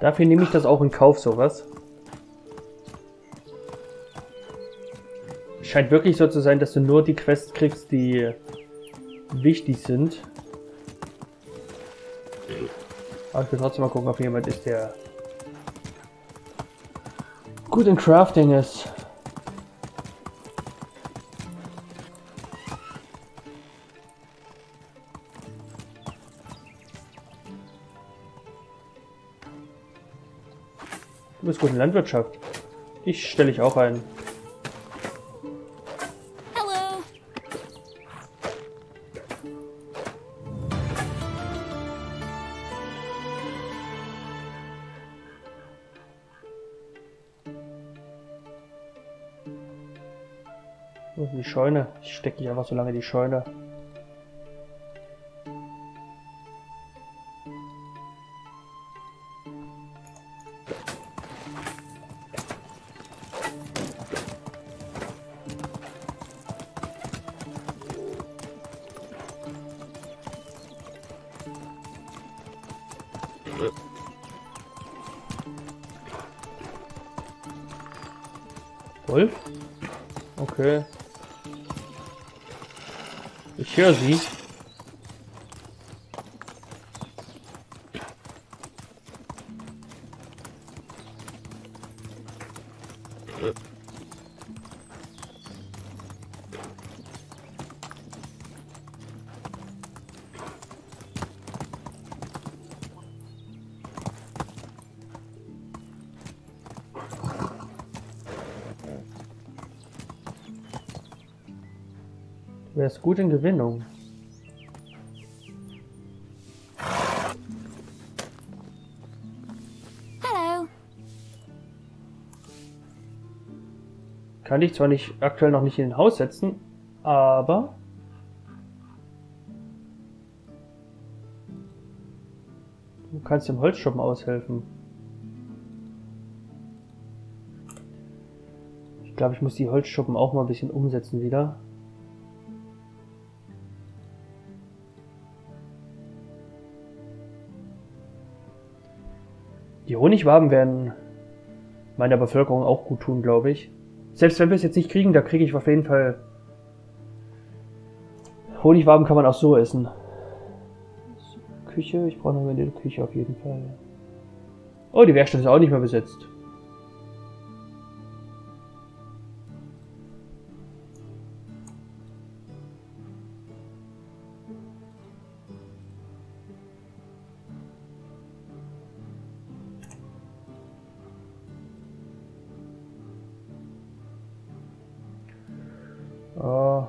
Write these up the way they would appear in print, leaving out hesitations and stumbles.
Dafür nehme ich das auch in Kauf, sowas. Scheint wirklich so zu sein, dass du nur die Quests kriegst, die wichtig sind. Aber ich will trotzdem mal gucken, ob jemand ist, der gut in Crafting ist. Du bist gut in Landwirtschaft. Ich stelle dich auch ein. Hello. Wo ist die Scheune? Ich stecke dich einfach so lange in die Scheune. Wolf? Okay. Ich höre sie. Wer ist gut in Gewinnung? Hello. Kann ich zwar nicht aktuell noch nicht in ein Haus setzen, aber du kannst dem Holzschuppen aushelfen. Ich glaube, ich muss die Holzschuppen auch mal ein bisschen umsetzen wieder. Die Honigwaben werden meiner Bevölkerung auch gut tun, glaube ich. Selbst wenn wir es jetzt nicht kriegen, da kriege ich auf jeden Fall... Honigwaben kann man auch so essen. Küche, ich brauche noch eine Küche auf jeden Fall. Oh, die Werkstatt ist auch nicht mehr besetzt. Oh.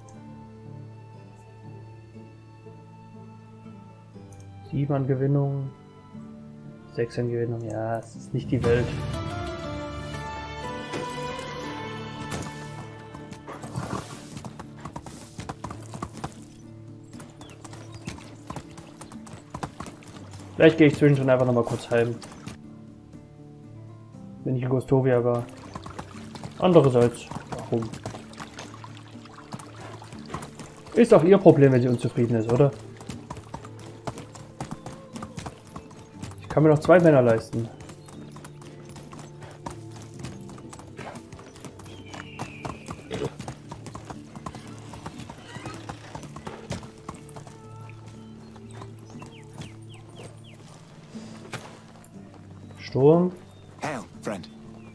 Sieben an Gewinnung. 6 an Gewinnung. Ja, es ist nicht die Welt. Vielleicht gehe ich zwischendrin einfach nochmal kurz heim. Wenn ich in Gostovia war. Andererseits, warum? Ist auch ihr Problem, wenn sie unzufrieden ist, oder? Ich kann mir noch 2 Männer leisten. Sturm. Hail, friend.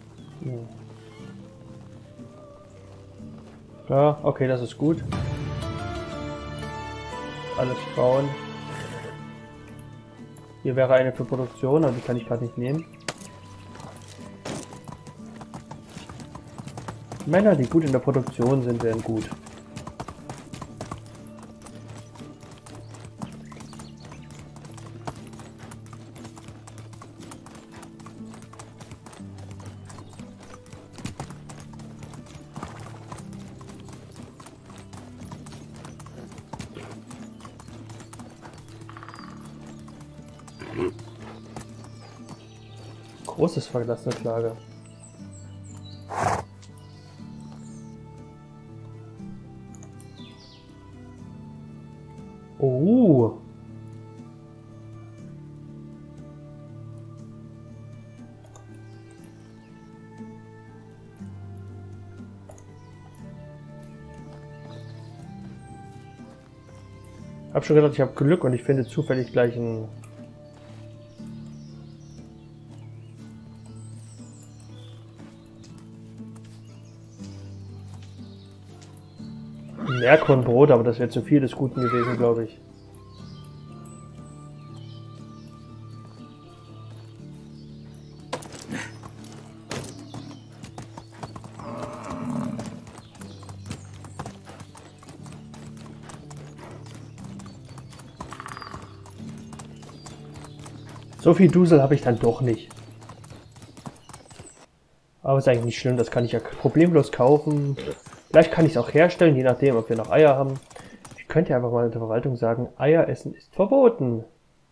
Ja, okay, das ist gut. Alles bauen. Hier wäre eine für Produktion, aber die kann ich gerade nicht nehmen. Männer, die gut in der Produktion sind, wären gut. Großes verlassenes Lager. Oh. Hab schon gedacht, ich habe Glück und ich finde zufällig gleich ein... Meerkornbrot, aber das wäre zu viel des Guten gewesen, glaube ich. So viel Dusel habe ich dann doch nicht. Aber ist eigentlich nicht schlimm, das kann ich ja problemlos kaufen. Vielleicht kann ich es auch herstellen, je nachdem, ob wir noch Eier haben. Ich könnte ja einfach mal in der Verwaltung sagen, Eier essen ist verboten.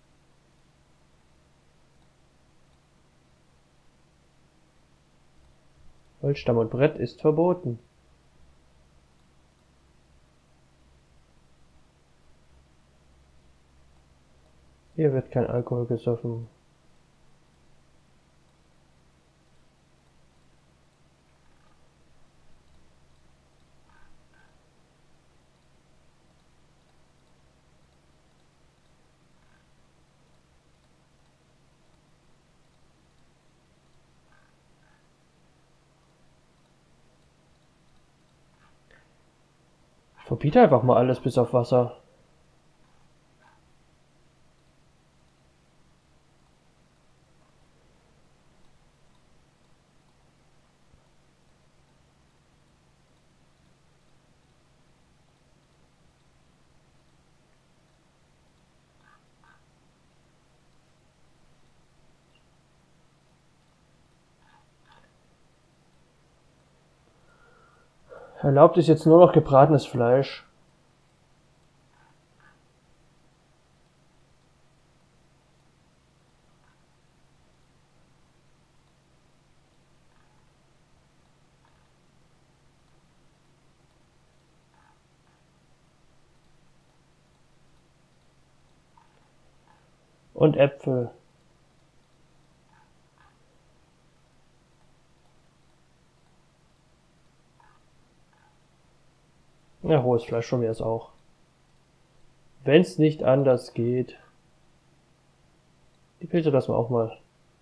Holzstamm und Brett ist verboten. Hier wird kein Alkohol gesoffen. Ich verbiete einfach mal alles bis auf Wasser. Erlaubt ist jetzt nur noch gebratenes Fleisch. Und Äpfel. Ja, rohes Fleisch schon wäre es auch. Wenn es nicht anders geht. Die Pilze lassen wir auch mal.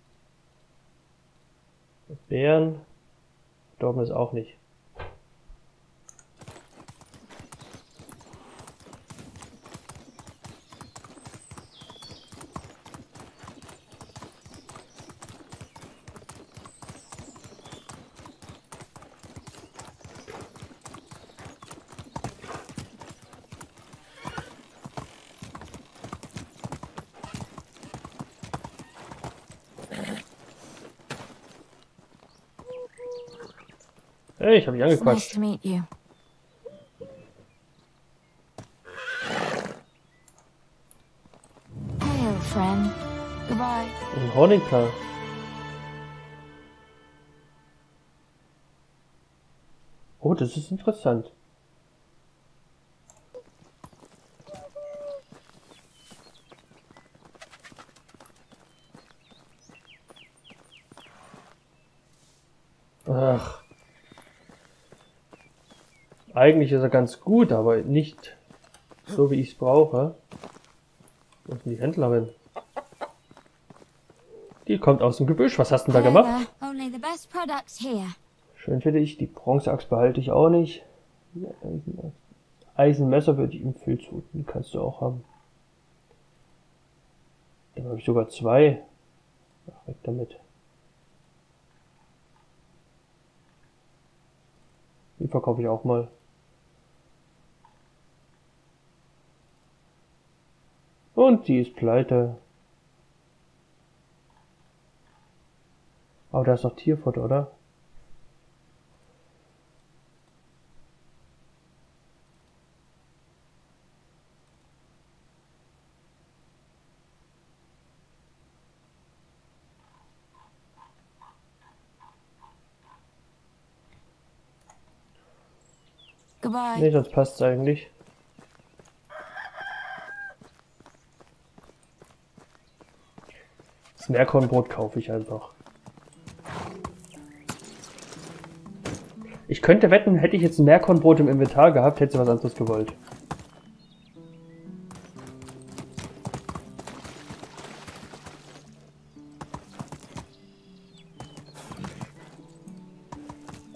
Beeren. Verdorben ist auch nicht. Hey, ich habe dich It's nice angequatscht. to meet you. Hey, old friend. Goodbye. Ein Honigklar. Oh, das ist interessant. Ach. Eigentlich ist er ganz gut, aber nicht so, wie ich es brauche. Wo ist denn die Händlerin? Die kommt aus dem Gebüsch. Was hast du denn da gemacht? However, only the best products here. Schön finde ich. Die Bronzeaxt behalte ich auch nicht. Eisenmesser würde ich ihm viel zu. Die kannst du auch haben. Dann habe ich sogar zwei. Ach, weg damit. Die verkaufe ich auch mal. Und die ist pleite. Aber da ist doch Tierfutter, oder? Goodbye. Nee, sonst passt es eigentlich. Das Meerkornbrot kaufe ich einfach. Ich könnte wetten, hätte ich jetzt ein Meerkornbrot im Inventar gehabt, hätte sie was anderes gewollt.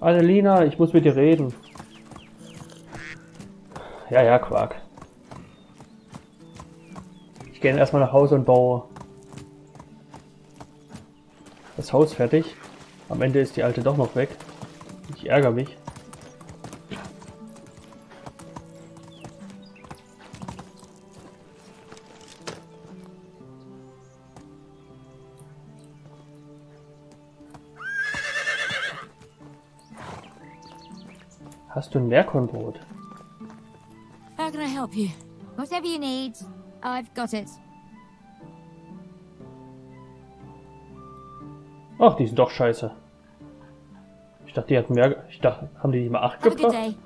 Adelina, ich muss mit dir reden. Ja, ja, Quark. Ich gehe erstmal nach Hause und baue das Haus fertig. Am Ende ist die alte doch noch weg. Ich ärgere mich. Hast du ein Meerkornbrot? How can I help you? Whatever you need, I've got it. Ach, die sind doch scheiße. Ich dachte, die hatten mehr. Ich dachte, haben die mal 8 Have a good gebracht? day.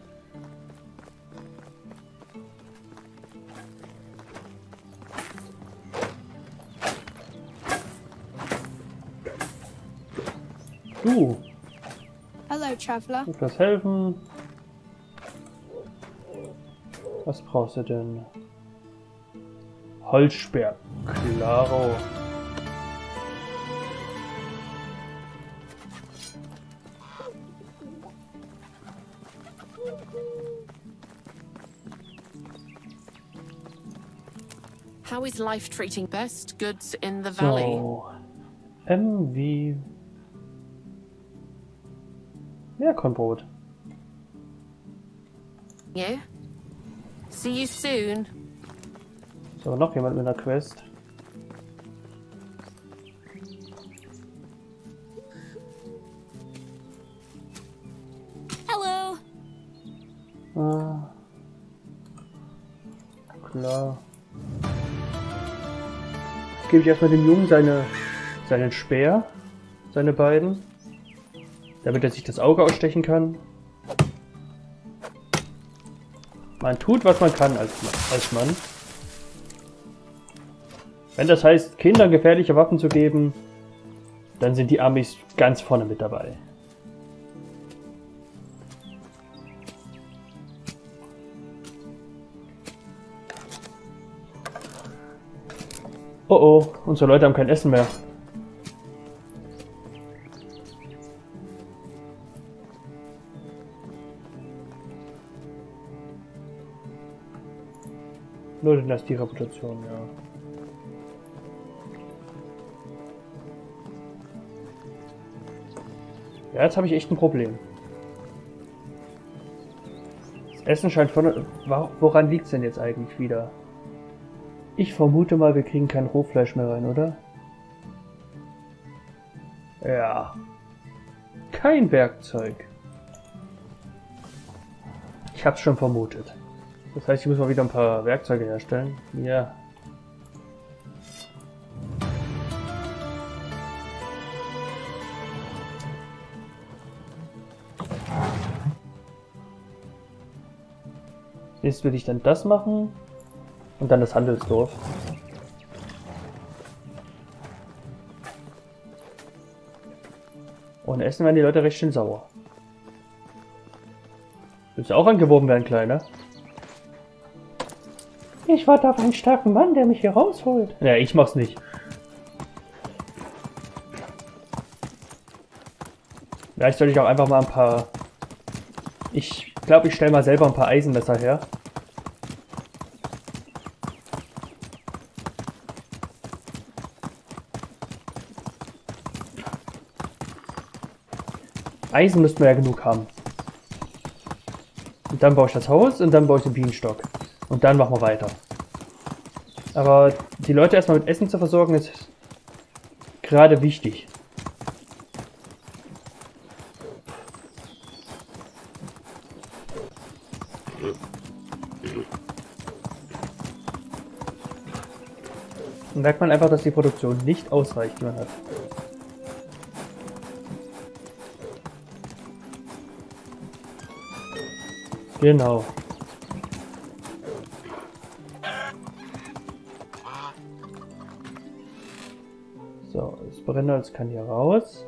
Du, Hello, traveler. etwas helfen. Was brauchst du denn? Holzsperr. Klaro. How is life treating best goods in the valley? So. Wie Meerkornbrot. You? See you soon. Ist aber noch jemand mit einer Quest. Hello. Ah. Klar. Jetzt gebe ich erstmal dem Jungen seinen Speer. Seine beiden. Damit er sich das Auge ausstechen kann. Man tut, was man kann als Mann. Wenn das heißt, Kindern gefährliche Waffen zu geben, dann sind die Amis ganz vorne mit dabei. Oh oh, unsere Leute haben kein Essen mehr. Nur Dynastie-Reputation, ja. Ja, jetzt habe ich echt ein Problem. Das Essen scheint von... Woran liegt es denn jetzt eigentlich wieder? Ich vermute mal, wir kriegen kein Rohfleisch mehr rein, oder? Ja. Kein Werkzeug. Ich hab's schon vermutet. Das heißt, ich muss mal wieder ein paar Werkzeuge herstellen. Ja. Jetzt würde ich dann das machen und dann das Handelsdorf. Ohne Essen werden die Leute recht schön sauer. Willst du auch angeworben werden, Kleiner? Ich warte auf einen starken Mann, der mich hier rausholt. Ja, ich mach's nicht. Vielleicht soll ich auch einfach mal ein paar... Ich glaube, ich stelle mal selber ein paar Eisenmesser her. Eisen müssten wir ja genug haben. Und dann baue ich das Haus und dann baue ich den Bienenstock. Und dann machen wir weiter. Aber die Leute erstmal mit Essen zu versorgen, ist gerade wichtig. Dann merkt man einfach, dass die Produktion nicht ausreicht, die man hat. Genau. So, das Brennholz kann hier raus.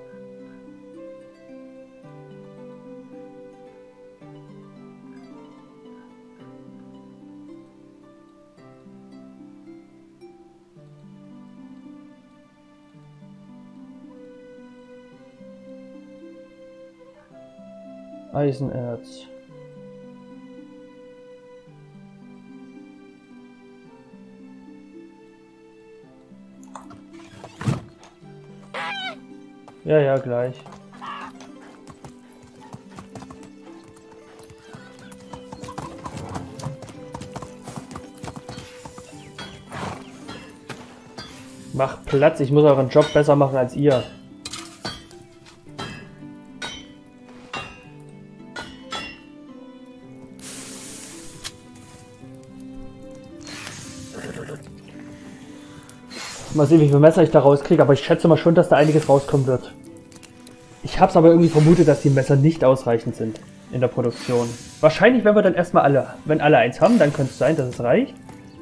Eisenerz. Ja, ja, gleich. Macht Platz, ich muss euren Job besser machen als ihr. Mal sehen, wie viel Messer ich da rauskriege, aber ich schätze mal schon, dass da einiges rauskommen wird. Ich habe es aber irgendwie vermutet, dass die Messer nicht ausreichend sind in der Produktion. Wahrscheinlich, wenn wir dann erstmal alle, wenn alle eins haben, dann könnte es sein, dass es reicht.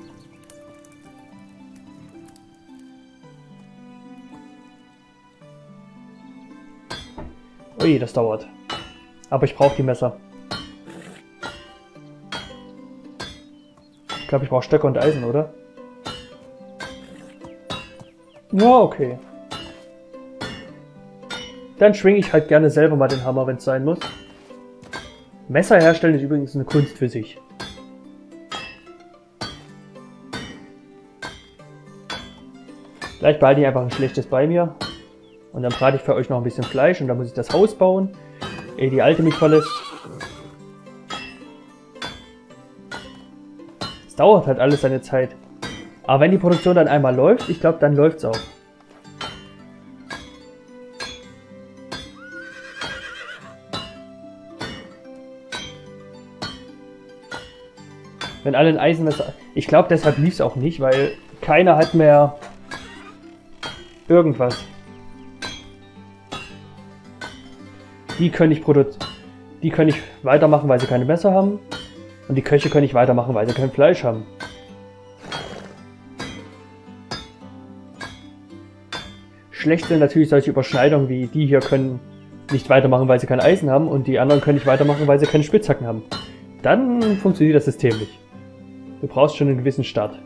Ui, das dauert. Aber ich brauche die Messer. Ich glaube, ich brauche Stöcke und Eisen, oder? Ja, okay. Dann schwinge ich halt gerne selber mal den Hammer, wenn es sein muss. Messer herstellen ist übrigens eine Kunst für sich. Vielleicht behalte ich einfach ein schlechtes bei mir. Und dann brate ich für euch noch ein bisschen Fleisch und dann muss ich das Haus bauen, ehe die alte mich verlässt. Es dauert halt alles seine Zeit. Aber wenn die Produktion dann einmal läuft, ich glaube, dann läuft es auch. Wenn alle ein Eisenmesser... Ich glaube, deshalb lief es auch nicht, weil keiner hat mehr irgendwas. Die können nicht weitermachen, weil sie keine Messer haben. Und die Köche können nicht weitermachen, weil sie kein Fleisch haben. Schlecht sind natürlich solche Überschneidungen wie die hier können nicht weitermachen, weil sie kein Eisen haben. Und die anderen können nicht weitermachen, weil sie keine Spitzhacken haben. Dann funktioniert das System nicht. Du brauchst schon einen gewissen Start.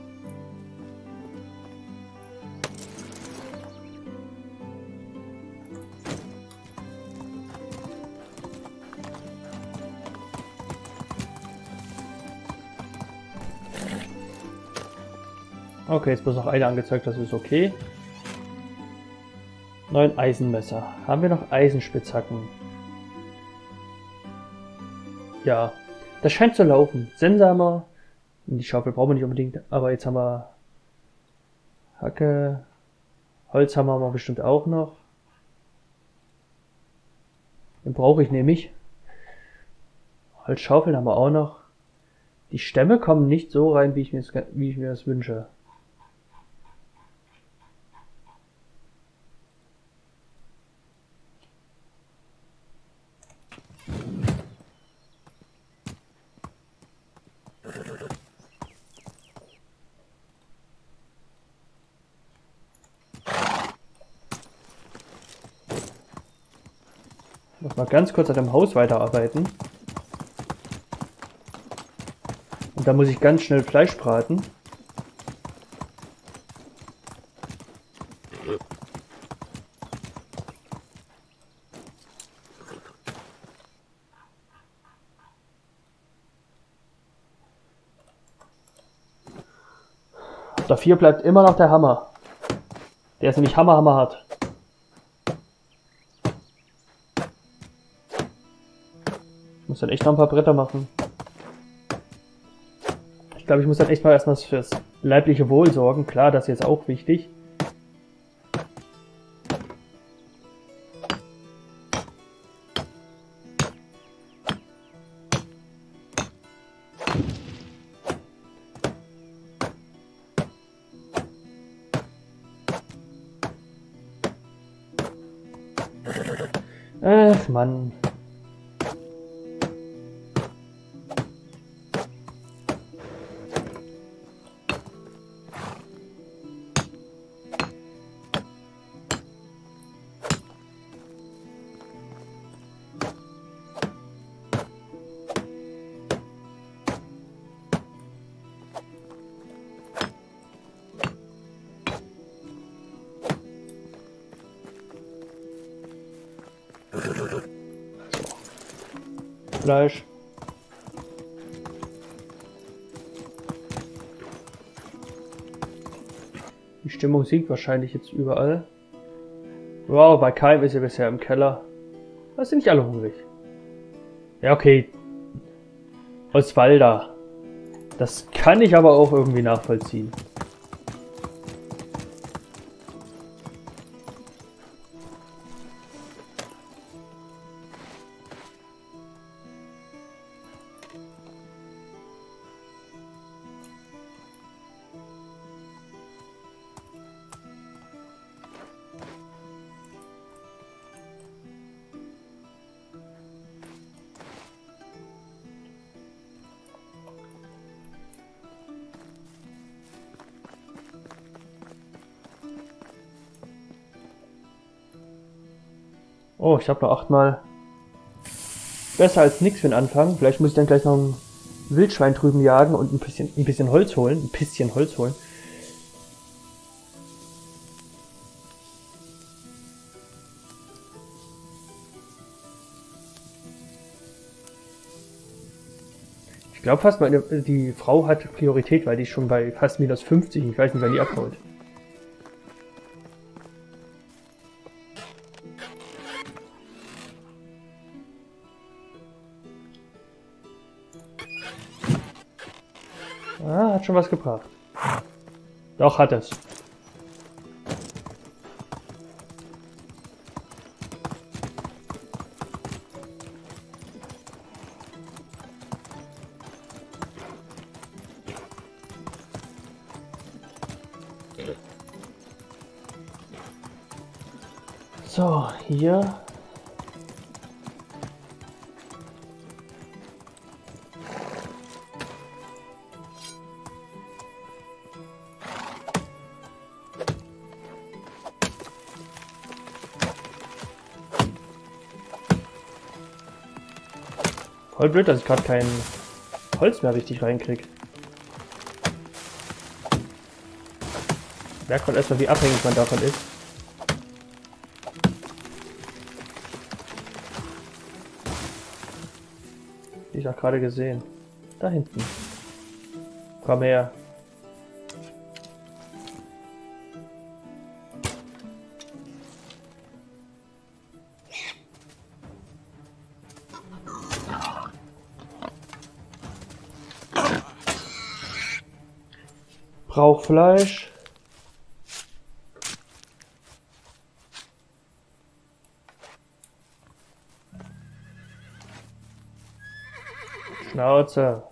Okay, jetzt bloß noch eine angezeigt, das ist okay. 9 Eisenmesser. Haben wir noch Eisenspitzhacken? Ja, das scheint zu laufen. Sensamer. Die Schaufel brauchen wir nicht unbedingt, aber jetzt haben wir Hacke. Holzhammer haben wir bestimmt auch noch. Den brauche ich nämlich. Holzschaufeln haben wir auch noch. Die Stämme kommen nicht so rein, wie ich mir das wünsche. Muss mal ganz kurz an dem Haus weiterarbeiten. Und da muss ich ganz schnell Fleisch braten. Dafür bleibt immer noch der Hammer. Der ist nämlich hammerhart. Ich muss dann echt noch ein paar Bretter machen. Ich glaube, ich muss dann echt mal erstmal fürs leibliche Wohl sorgen. Klar, das ist jetzt auch wichtig. Ach Mann. Fleisch. Die Stimmung sinkt wahrscheinlich jetzt überall. Wow, bei keinem ist er bisher im Keller. Da sind nicht alle hungrig. Ja, okay. Osvalda. Das kann ich aber auch irgendwie nachvollziehen. Oh, ich habe noch 8 Mal. Besser als nichts für den Anfang. Vielleicht muss ich dann gleich noch ein Wildschwein drüben jagen und ein bisschen Holz holen. Ein bisschen Holz holen. Ich glaube fast, die Frau hat Priorität, weil die ist schon bei fast minus 50. Ich weiß nicht, wann die abholt. Ah, hat schon was gebracht. Doch, hat es. So, hier. Voll blöd, dass ich gerade kein Holz mehr richtig reinkriege. Merkt man erstmal, wie abhängig man davon ist. Die ich auch gerade gesehen. Da hinten. Komm her. Brauch Fleisch. Schnauze.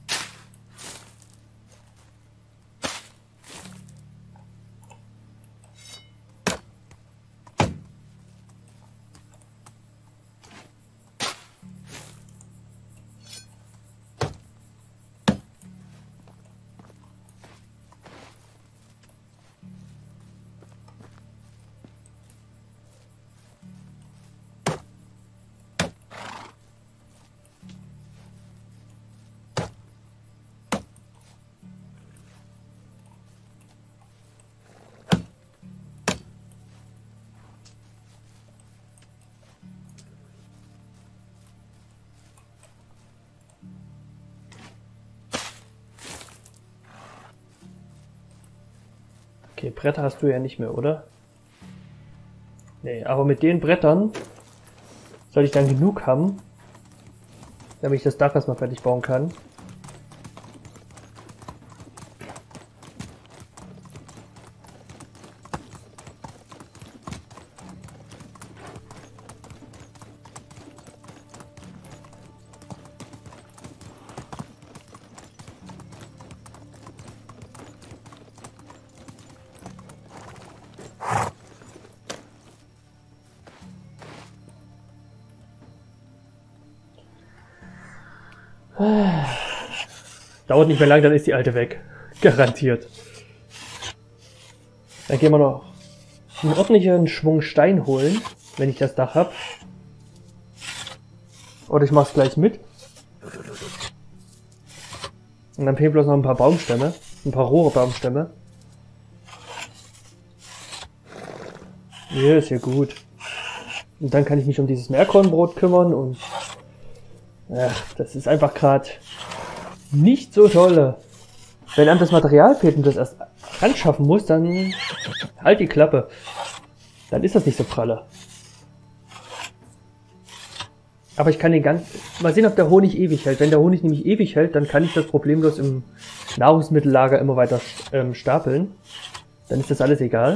Okay, Bretter hast du ja nicht mehr, oder? Nee, aber mit den Brettern soll ich dann genug haben, damit ich das Dach erstmal fertig bauen kann. Dauert nicht mehr lang, dann ist die alte weg. Garantiert. Dann gehen wir noch einen ordentlichen Schwung Stein holen, wenn ich das Dach habe. Oder ich mache es gleich mit. Und dann fehlen bloß noch ein paar Baumstämme. Ein paar rohe Baumstämme. Ja, ist ja gut. Und dann kann ich mich um dieses Meerkornbrot kümmern und Ach, das ist einfach gerade nicht so toll. Wenn einem das Material fehlt und das erst anschaffen muss, dann halt die Klappe. Dann ist das nicht so pralle. Aber ich kann den ganz... Mal sehen, ob der Honig ewig hält. Wenn der Honig nämlich ewig hält, dann kann ich das problemlos im Nahrungsmittellager immer weiter stapeln. Dann ist das alles egal.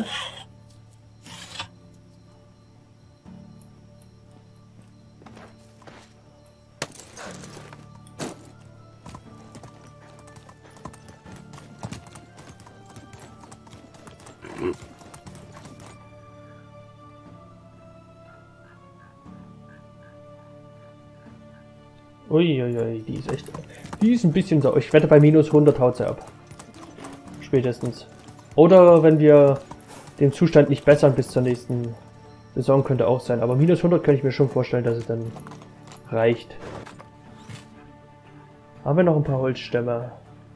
Uiuiui, die ist echt... Die ist ein bisschen so... Ich wette, bei minus 100 haut sie ab. Spätestens. Oder wenn wir den Zustand nicht bessern bis zur nächsten Saison, könnte auch sein. Aber minus 100 könnte ich mir schon vorstellen, dass es dann reicht. Haben wir noch ein paar Holzstämme.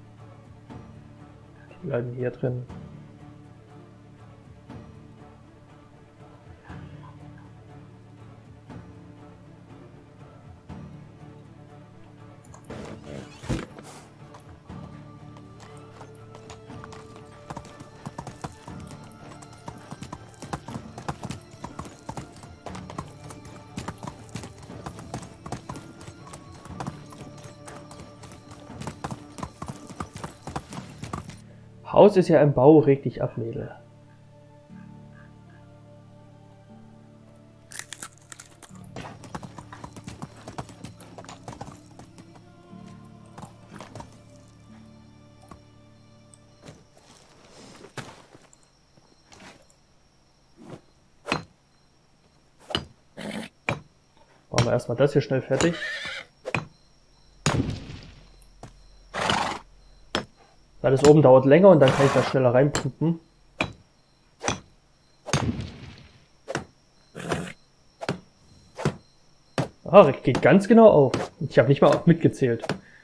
Die bleiben hier drin. Haus ist ja im Bau, reg dich ab, Mädel. Machen wir erstmal das hier schnell fertig. Weil das oben dauert länger und dann kann ich da schneller reinpumpen. Ah, geht ganz genau auf. Ich habe nicht mal mitgezählt.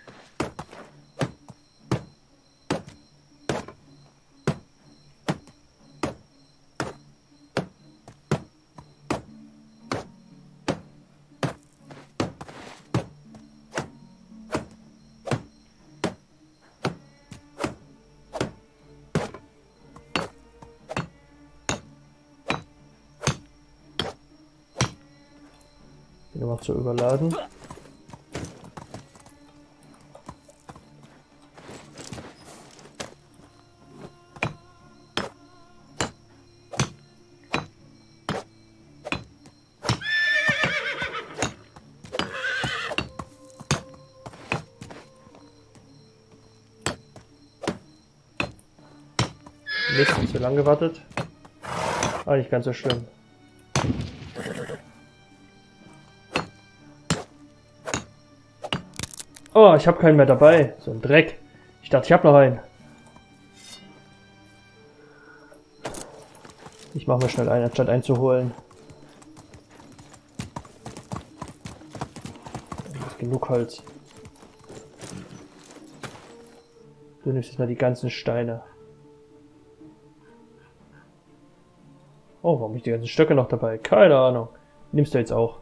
Noch zu überladen. Mist, zu lange gewartet. Aber nicht ganz so schlimm. Oh, ich habe keinen mehr dabei. So ein Dreck. Ich dachte, ich habe noch einen. Ich mache mir schnell einen, anstatt einzuholen. Da ist genug Holz. Du nimmst jetzt mal die ganzen Steine. Oh, warum habe ich die ganzen Stöcke noch dabei? Keine Ahnung. Nimmst du jetzt auch.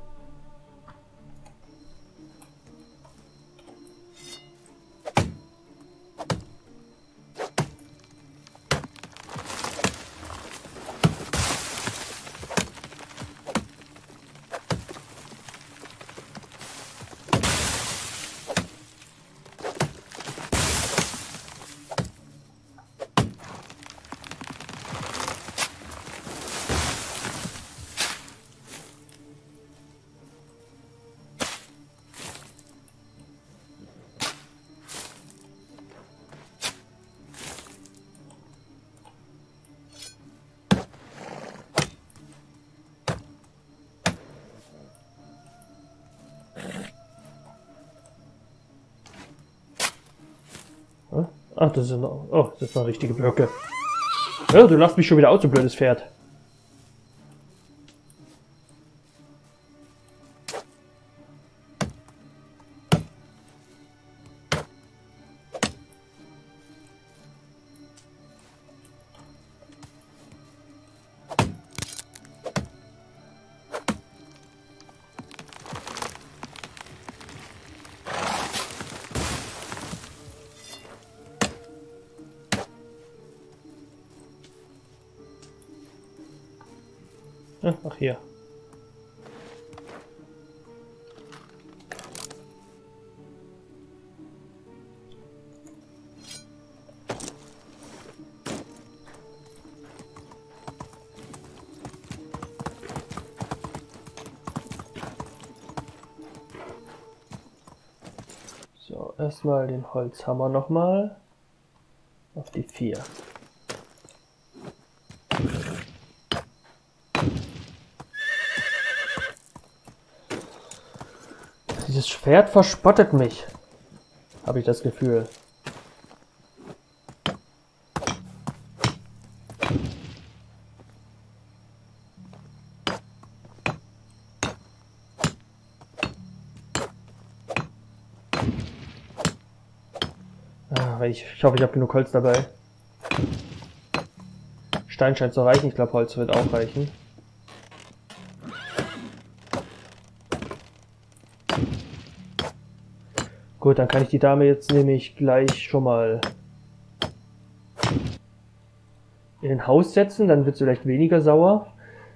Ach, das ist noch. Oh, das ist eine richtige Blöcke. Ja, du lachst mich schon wieder aus, du blödes Pferd. Ach, hier. So, erstmal den Holzhammer nochmal auf die 4. Dieses Schwert verspottet mich, habe ich das Gefühl. Ich hoffe, ich habe genug Holz dabei. Stein scheint zu reichen. Ich glaube, Holz wird auch reichen. Gut, dann kann ich die Dame jetzt nämlich gleich schon mal in ein Haus setzen. Dann wird sie vielleicht weniger sauer.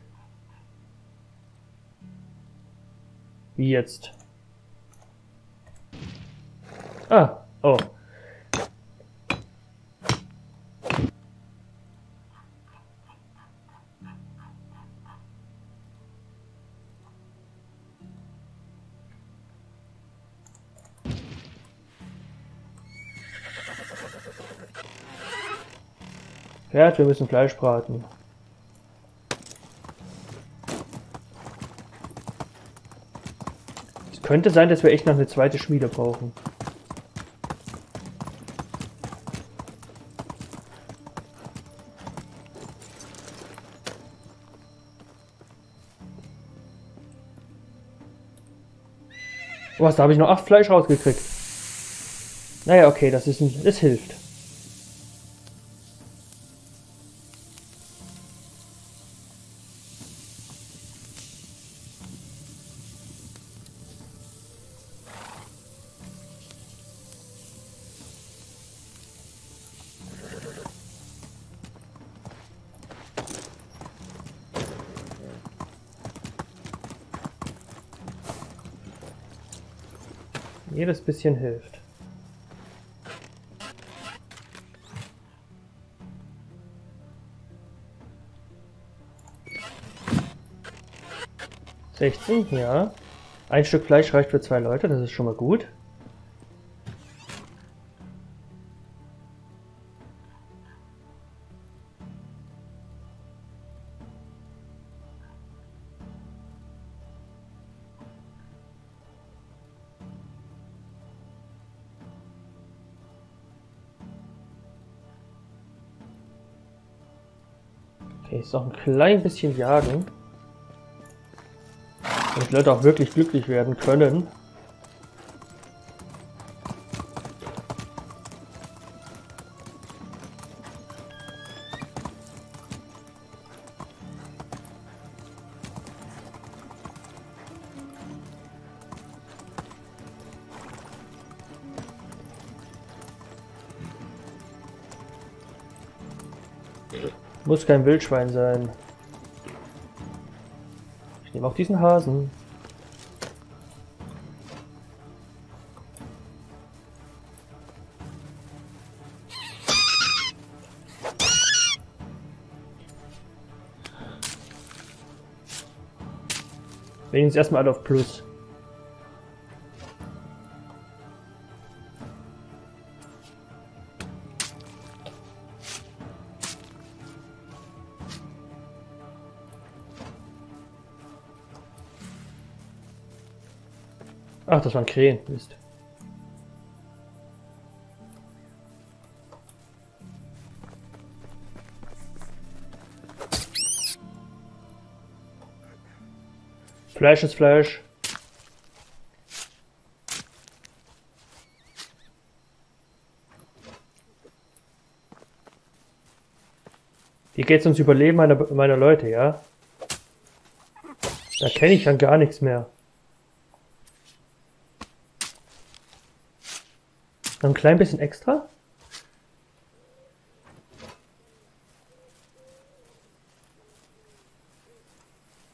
Wie jetzt? Ah, oh. Pferd, wir müssen Fleisch braten. Es könnte sein, dass wir echt noch eine zweite Schmiede brauchen. Was, da habe ich noch 8 Fleisch rausgekriegt. Naja, okay, das hilft. Jedes bisschen hilft. $16, ja. Ein Stück Fleisch reicht für 2 Leute, das ist schon mal gut. Okay, ist noch ein klein bisschen jagen. Damit die Leute auch wirklich glücklich werden können. Muss kein Wildschwein sein. Ich nehme auch diesen Hasen. Wir gehen jetzt erstmal alle auf Plus. Ach, das waren Krähen. Mist. Fleisch ist Fleisch. Hier geht es ums Überleben meiner Leute, ja? Da kenne ich dann gar nichts mehr. Noch ein klein bisschen extra?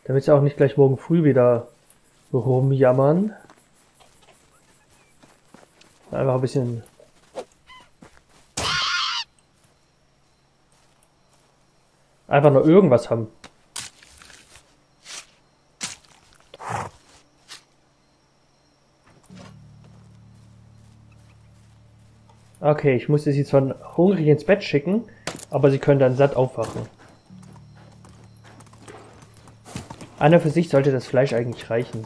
Damit sie auch nicht gleich morgen früh wieder rumjammern. Einfach ein bisschen... Einfach nur irgendwas haben. Okay, ich musste sie zwar hungrig ins Bett schicken, aber sie können dann satt aufwachen. An und für sich sollte das Fleisch eigentlich reichen.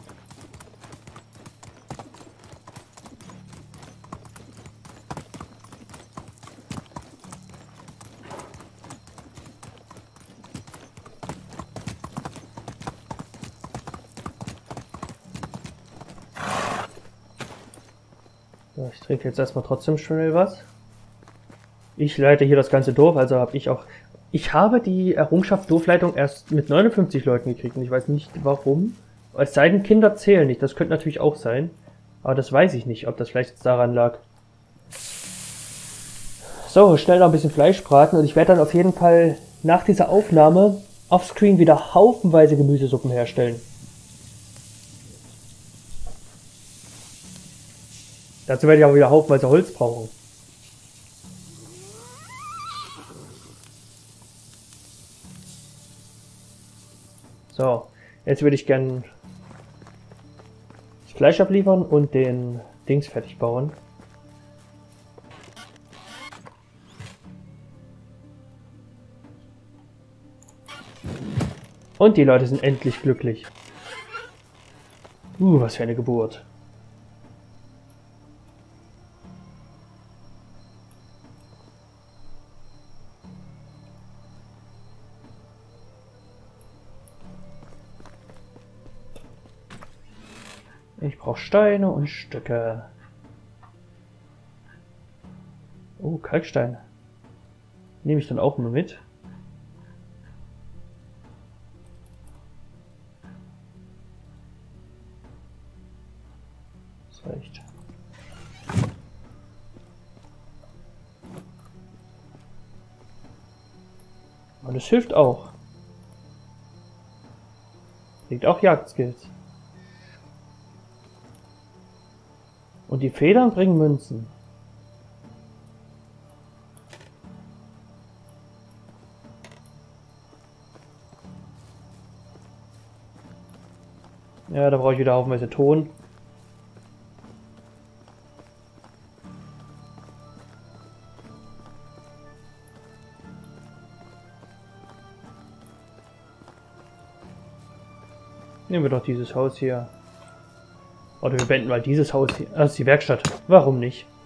So, ich trinke jetzt erstmal trotzdem schnell was. Ich leite hier das ganze Dorf, also habe ich auch... Ich habe die Errungenschaft Dorfleitung erst mit 59 Leuten gekriegt und ich weiß nicht warum. Es sei denn, Kinder zählen nicht, das könnte natürlich auch sein. Aber das weiß ich nicht, ob das vielleicht jetzt daran lag. So, schnell noch ein bisschen Fleisch braten und ich werde dann auf jeden Fall nach dieser Aufnahme offscreen wieder haufenweise Gemüsesuppen herstellen. Dazu werde ich auch wieder haufenweise Holz brauchen. So, jetzt würde ich gerne das Fleisch abliefern und den Dings fertig bauen. Und die Leute sind endlich glücklich. Was für eine Geburt. Ich brauche Steine und Stöcke. Oh, Kalkstein. Nehme ich dann auch mal mit. Das reicht. Und es hilft auch. Kriegt auch Jagdskills. Und die Federn bringen Münzen. Ja, da brauche ich wieder haufenweise Ton. Nehmen wir doch dieses Haus hier. Oder wir beenden mal dieses Haus hier. Das ist die Werkstatt. Warum nicht?